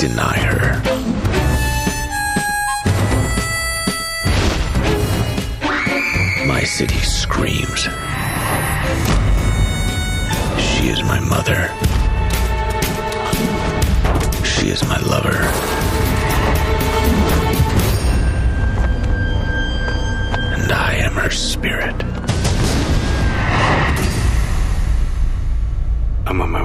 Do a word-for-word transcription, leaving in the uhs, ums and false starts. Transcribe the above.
deny her. My city screams. She is my mother. She is my lover. And I am her spirit. I'm on my